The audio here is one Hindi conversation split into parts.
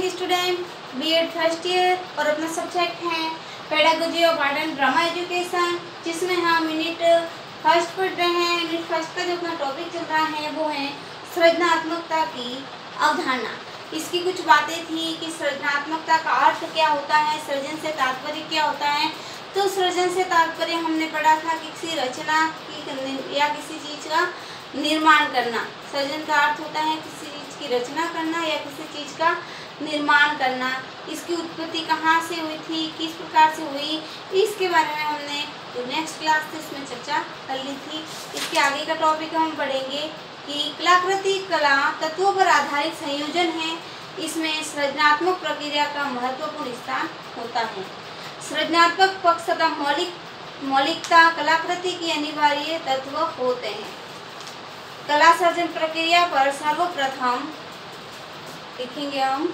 Morning student, B Ed first year और अपना सब्जेक्ट है pedagogy of art and drama education, जिसमें हम यूनिट फर्स्ट पढ़ रहे हैं। यूनिट फर्स्ट का जो अपना टॉपिक चल रहा है वो है सृजनात्मकता की अवधारणा। इसकी कुछ बातें थी कि सृजनात्मकता का अर्थ क्या होता है, सृजन से तात्पर्य क्या होता है। तो सृजन से तात्पर्य हमने पढ़ा था कि किसी रचना की या किसी चीज़ का निर्माण करना। सृजन का अर्थ होता है किसी चीज़ की रचना करना या किसी चीज़ का निर्माण करना। इसकी उत्पत्ति कहाँ से हुई थी, किस प्रकार से हुई, इसके बारे में हमने जो नेक्स्ट क्लास थी उसमें चर्चा कर ली थी। इसके आगे का टॉपिक हम पढ़ेंगे कि कलाकृति कला तत्वों पर आधारित संयोजन है। इसमें सृजनात्मक प्रक्रिया का महत्वपूर्ण स्थान होता है। सृजनात्मक पक्ष तथा मौलिकता कलाकृति की अनिवार्य तत्व होते हैं। कला सृजन प्रक्रिया पर सर्वप्रथम लिखेंगे हम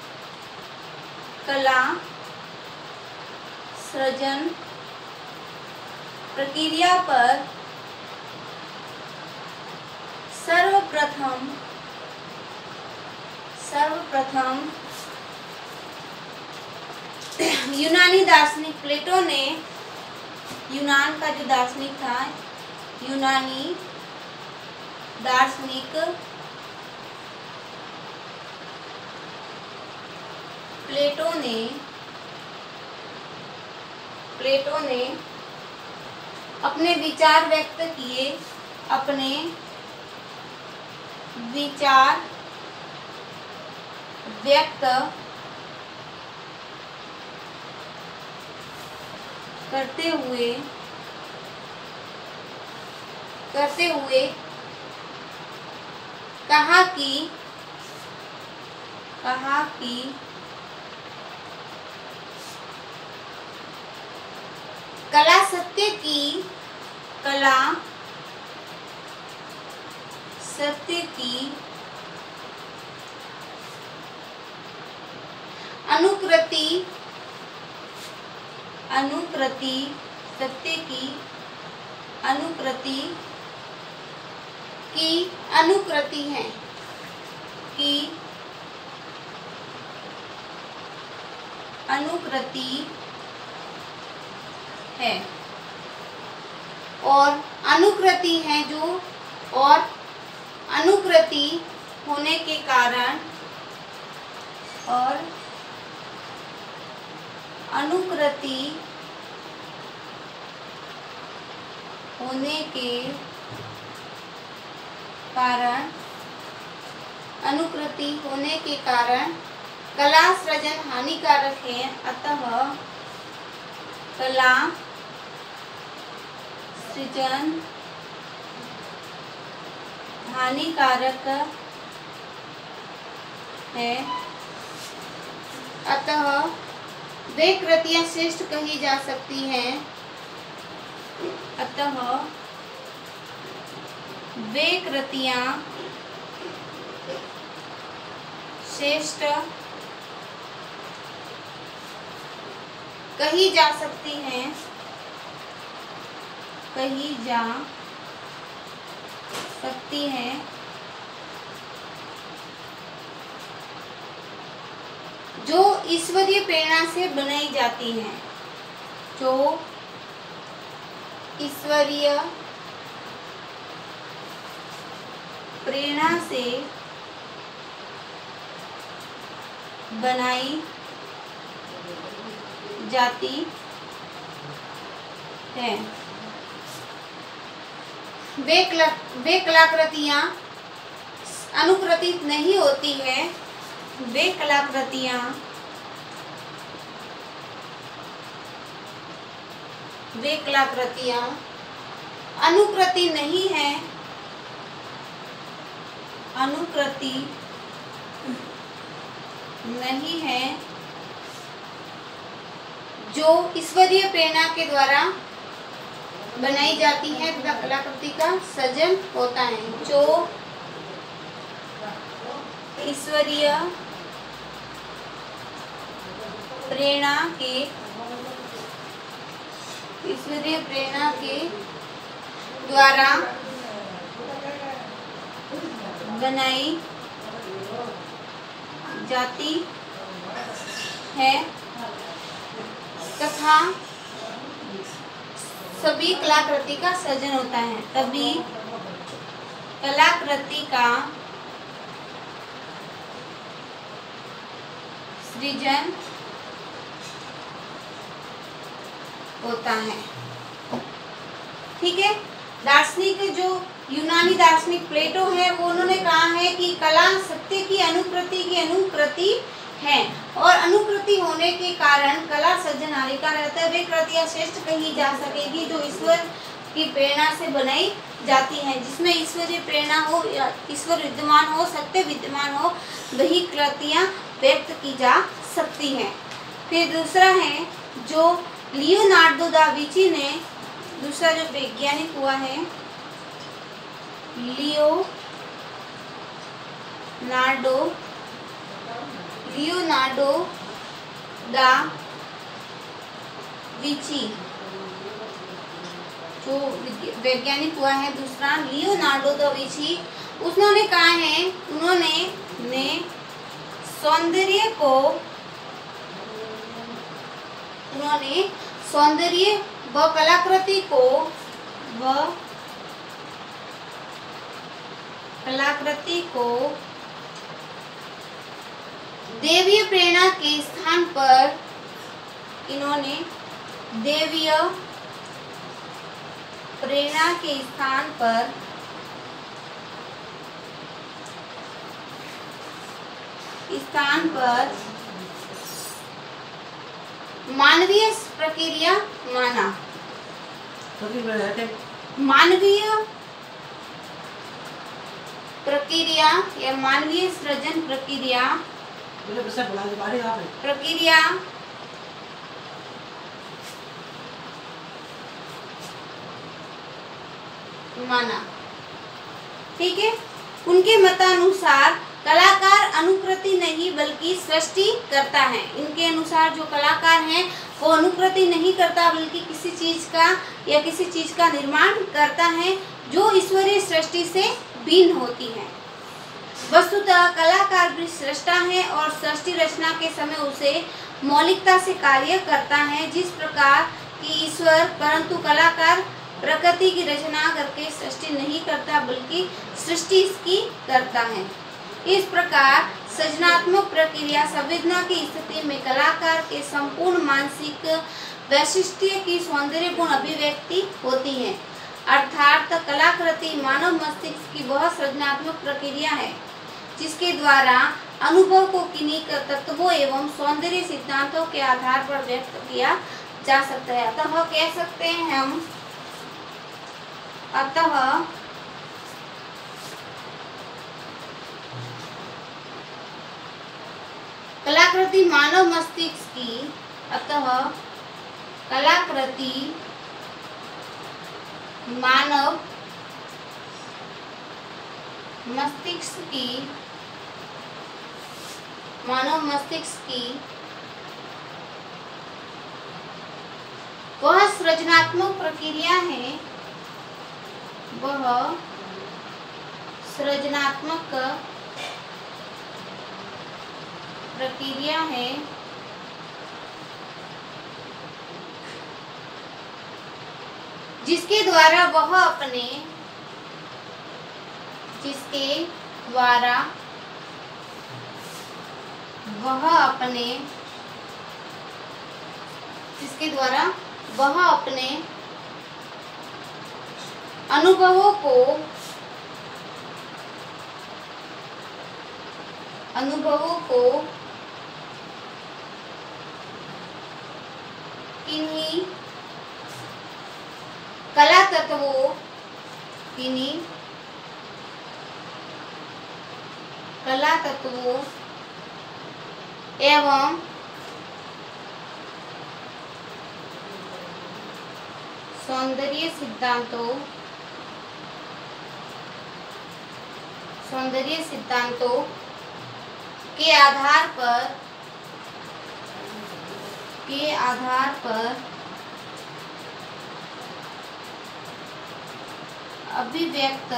कला सृजन प्रक्रिया पर सर्वप्रथम यूनानी दार्शनिक प्लेटो ने, यूनान का जो दार्शनिक था, यूनानी दार्शनिक प्लेटो ने अपने विचार व्यक्त किए, अपने विचार व्यक्त करते हुए कहा कि कला सत्य की अनुकृति है और अनुकृति है जो, और अनुकृति होने के कारण अनुकृति होने के कारण कला सृजन हानिकारक है। अतः कला सृजन हानिकारक है, अतः वे कृतियां श्रेष्ठ कही जा सकती हैं। अतः वे कृतियां श्रेष्ठ कही जा सकती हैं, जो ईश्वरीय प्रेरणा से बनाई जाती हैं, जो ईश्वरीय प्रेरणा से बनाई जाती है। वे कलाकृतियाँ अनुकृतित नहीं होती है, वे कलाकृतियाँ अनुकृति नहीं है, अनुकृति नहीं है जो ईश्वरीय प्रेरणा के द्वारा बनाई जाती है तथा कलाकृति का सृजन होता है। जो ईश्वरीय प्रेरणा के द्वारा बनाई जाती है तथा सभी कलाकृति का सृजन होता है। तभी कलाकृति का सृजन होता है। ठीक है। दार्शनिक जो यूनानी दार्शनिक प्लेटो है वो उन्होंने कहा है कि कला सत्य की अनुकृति है और अनुकृति होने के कारण कला सृजनालिका रहता है। वे कृतियां श्रेष्ठ कही जा सकेगी जो ईश्वर की प्रेरणा से बनाई जाती है, जिसमें ईश्वरीय प्रेरणा हो, ईश्वर विद्यमान हो, सत्य विद्यमान हो, वही कृतियां व्यक्त की जा सकती हैं। फिर दूसरा है जो लियोनार्डो दा विंची ने, दूसरा जो वैज्ञानिक हुआ है लियोनार्डो दा विंची, जो वैज्ञानिक हुआ है दूसरा लियोनार्डो दा विंची, उन्होंने कहा है, उन्होंने सौंदर्य व कलाकृति को देवीय प्रेरणा के स्थान पर, इन्होंने देवीय प्रेरणा के स्थान पर मानवीय प्रक्रिया माना। मानवीय प्रक्रिया या मानवीय सृजन प्रक्रिया माना। ठीक है। उनके मतानुसार कलाकार अनुकृति नहीं बल्कि सृष्टि करता है। इनके अनुसार जो कलाकार हैं वो अनुकृति नहीं करता बल्कि किसी चीज का या किसी चीज का निर्माण करता है जो ईश्वरीय सृष्टि से भिन्न होती है। वस्तुतः कलाकार भी सृष्टा है और सृष्टि रचना के समय उसे मौलिकता से कार्य करता है जिस प्रकार की ईश्वर, परंतु कलाकार प्रकृति की रचना करके सृष्टि नहीं करता बल्कि सृष्टि इसकी करता है। इस प्रकार सृजनात्मक प्रक्रिया संवेदना की स्थिति में कलाकार के संपूर्ण मानसिक वैशिष्ट्य की सौंदर्यपूर्ण अभिव्यक्ति होती है। अर्थात कलाकृति मानव मस्तिष्क की वह सृजनात्मक प्रक्रिया है जिसके द्वारा अनुभव को किन्हीं तत्वों एवं सौंदर्य सिद्धांतों के आधार पर व्यक्त किया जा सकता है। अतः कह सकते हैं हम, कलाकृति मानव मस्तिष्क की, कलाकृति मानव मस्तिष्क की वह सृजनात्मक प्रक्रिया है, वह सृजनात्मक प्रक्रिया है जिसके द्वारा वह अपने अनुभवों को किन्हीं कला तत्वों एवं सौंदर्य सिद्धांतों के आधार पर अभिव्यक्त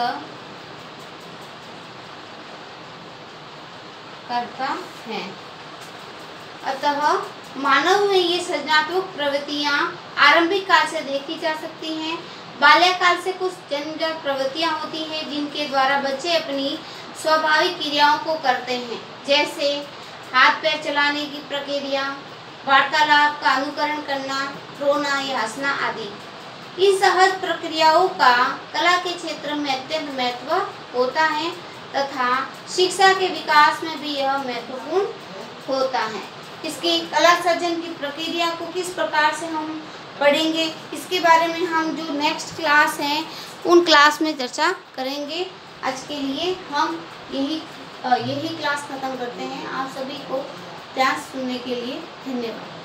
करता है। अतः मानव में ये सृजनात्मक प्रवृत्तियाँ आरंभिक काल से देखी जा सकती हैं। बाल्यकाल से कुछ जन्मजात प्रवृत्तियाँ होती हैं जिनके द्वारा बच्चे अपनी स्वाभाविक क्रियाओं को करते हैं, जैसे हाथ पैर चलाने की प्रक्रिया, वार्तालाप का अनुकरण करना, रोना या हंसना आदि। इन सहज प्रक्रियाओं का कला के क्षेत्र में अत्यंत महत्व होता है तथा शिक्षा के विकास में भी यह महत्वपूर्ण होता है। इसकी कला सर्जन की प्रक्रिया को किस प्रकार से हम पढ़ेंगे, इसके बारे में हम जो नेक्स्ट क्लास हैं उन क्लास में चर्चा करेंगे। आज के लिए हम यही क्लास ख़त्म करते हैं। आप सभी को ध्यान सुनने के लिए धन्यवाद।